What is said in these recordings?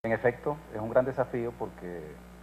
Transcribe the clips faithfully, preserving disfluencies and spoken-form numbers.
En efecto, es un gran desafío porque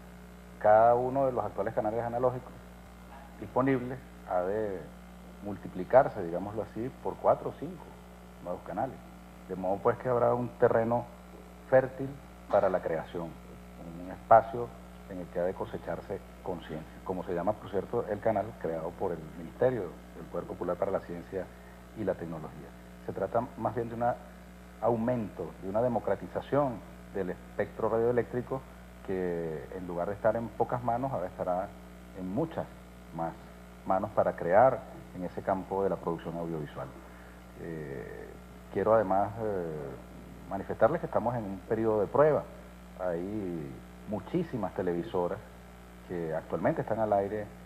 cada uno de los actuales canales analógicos disponibles ha de multiplicarse, digámoslo así, por cuatro o cinco nuevos canales. De modo pues que habrá un terreno fértil para la creación, un espacio en el que ha de cosecharse conciencia, como se llama, por cierto, el canal creado por el Ministerio del Poder Popular para la Ciencia y la Tecnología. Se trata más bien de un aumento, de una democratización del espectro radioeléctrico que en lugar de estar en pocas manos, ahora estará en muchas más manos para crear en ese campo de la producción audiovisual. Eh, quiero además eh, manifestarles que estamos en un periodo de prueba. Hay muchísimas televisoras que actualmente están al aire eh,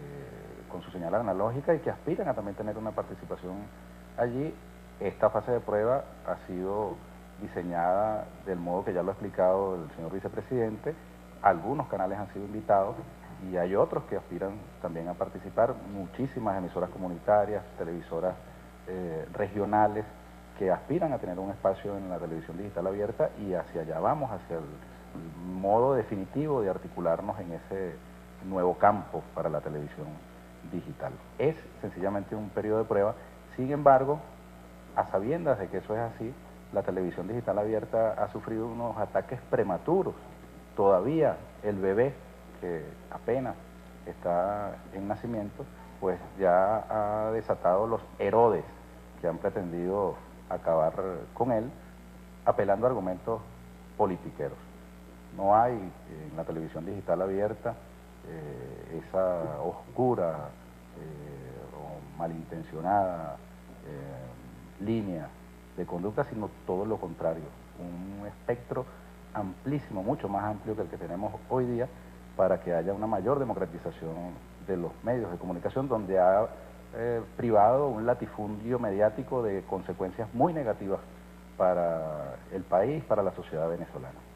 con su señal analógica y que aspiran a también tener una participación allí. Esta fase de prueba ha sido diseñada del modo que ya lo ha explicado el señor vicepresidente. Algunos canales han sido invitados y hay otros que aspiran también a participar, muchísimas emisoras comunitarias, televisoras eh, regionales que aspiran a tener un espacio en la televisión digital abierta, y hacia allá vamos, hacia el modo definitivo de articularnos en ese nuevo campo para la televisión digital. Es sencillamente un periodo de prueba. Sin embargo, a sabiendas de que eso es así, la televisión digital abierta ha sufrido unos ataques prematuros. Todavía el bebé, que apenas está en nacimiento, pues ya ha desatado los Herodes que han pretendido acabar con él, apelando a argumentos politiqueros. No hay en la televisión digital abierta eh, esa oscura eh, o malintencionada eh, línea de conducta, sino todo lo contrario, un espectro amplísimo, mucho más amplio que el que tenemos hoy día, para que haya una mayor democratización de los medios de comunicación, donde ha eh, privado un latifundio mediático de consecuencias muy negativas para el país, para la sociedad venezolana.